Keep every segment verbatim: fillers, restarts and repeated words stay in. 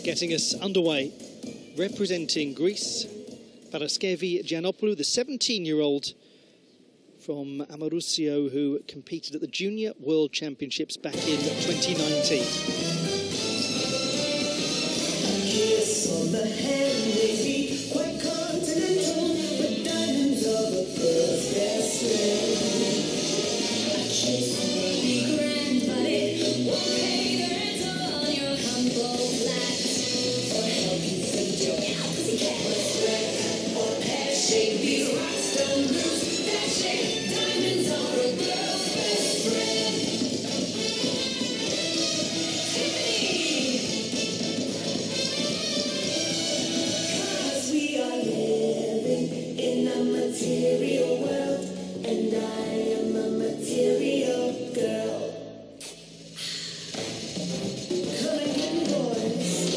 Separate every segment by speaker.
Speaker 1: getting us underway. Representing Greece, Paraskevi Giannopoulou, the seventeen-year-old from Amorucio who competed at the Junior World Championships back in twenty nineteen.
Speaker 2: A kiss on the hand may be quite continental, with diamonds of a girl's best friend. A kiss may be grand, but it won't pay the rent on your humble flat, or help you feed your cow because you can't respect, or pear-shaped these rhinestone blues that shape diamonds are a girl's best friend. Tiffany! Cause we are living in a material world, and I am a material girl. Come again, boys.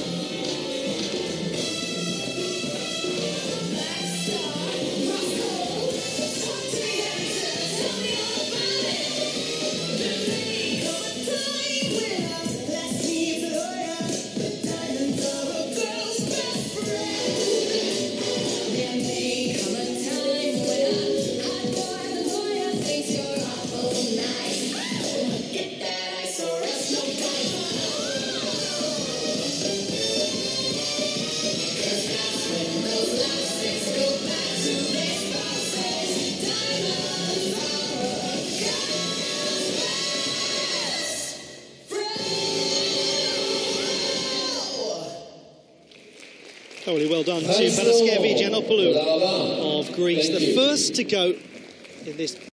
Speaker 2: Black Star, Moscow, talk to me, Hamilton, tell me all about it. There come a time when I bless me, Gloria, the diamonds are a girl's best friend. There may come a time when a hot boy, the lawyer, thinks you're awful nice. Get that ice or else no dice. Cause that's when those lipsticks go back to their spouses. Diamonds are a girl's best friend.
Speaker 1: Thoroughly well done to Paraskevi Giannopoulou of Greece, the first to go in this